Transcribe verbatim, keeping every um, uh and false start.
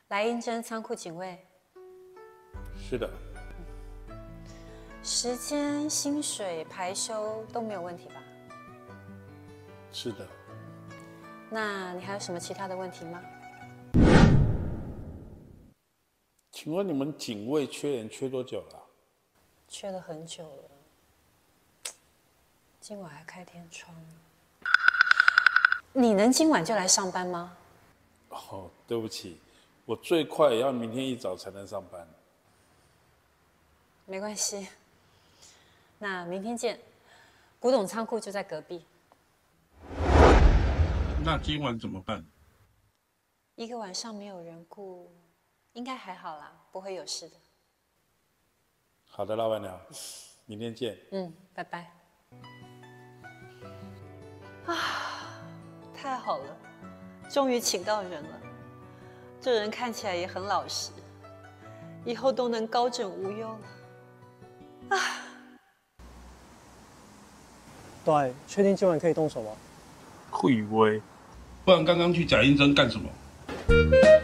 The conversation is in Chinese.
来应征仓库警卫。 是的。 时间、薪水、排休都没有问题吧？ 是的。 那你还有什么其他的问题吗？ 请问你们警卫缺人缺多久了？ 缺了很久了。今晚还开天窗。你能今晚就来上班吗？ 哦，对不起，我最快也要明天一早才能上班。 没关系，那明天见。古董仓库就在隔壁。 那今晚怎么办？ 一个晚上没有人顾，应该还好啦，不会有事的。 好的，老板娘，明天见。 嗯，拜拜。啊，太好了，终于请到人了。这人看起来也很老实，以后都能高枕无忧了。啊， 对，确定今晚可以动手吗？ 会不会？不然刚刚去假应征干什么？